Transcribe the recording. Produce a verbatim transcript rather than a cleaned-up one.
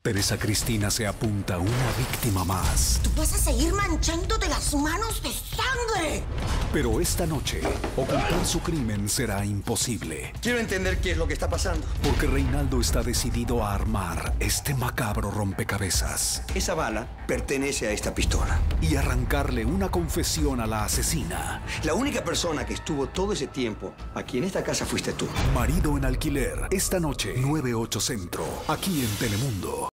Teresa Cristina se apunta a una víctima más. Tú vas a seguir manchándote las manos de sangre. Pero esta noche, ocultar su crimen será imposible. Quiero entender qué es lo que está pasando. Porque Reinaldo está decidido a armar este macabro rompecabezas. Esa bala pertenece a esta pistola. Y arrancarle una confesión a la asesina. La única persona que estuvo todo ese tiempo aquí en esta casa fuiste tú. Marido en alquiler. Esta noche, nueve ocho Centro. Aquí en Telemundo.